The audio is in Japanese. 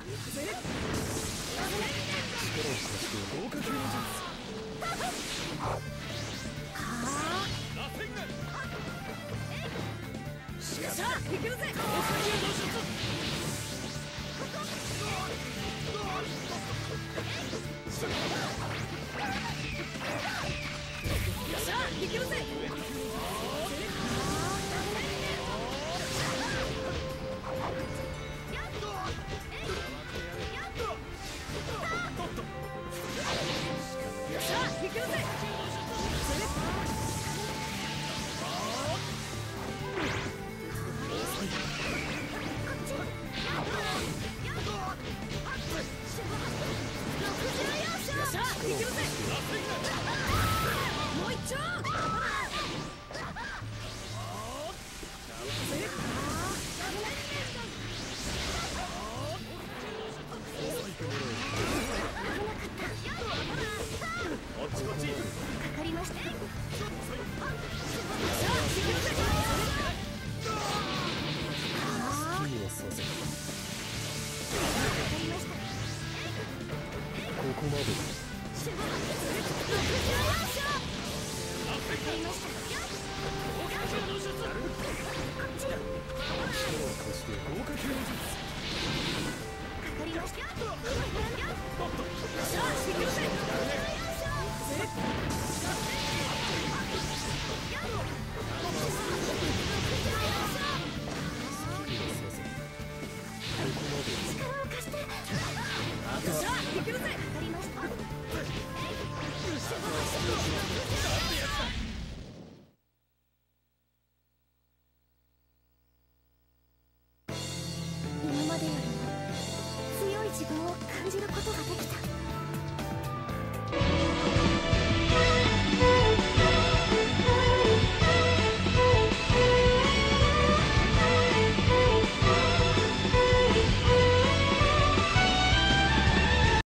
豪華級の術。 さあ行けるぜ。さあ行けるぜ。さあ行けるぜ。さあ行けるぜ。もう一丁。 こっちこっち。 かかりました。さあ行けるぜ。 好きにはさせ。ここまで。力を貸して豪華級の術。 かかりました。さあ行けるぜ。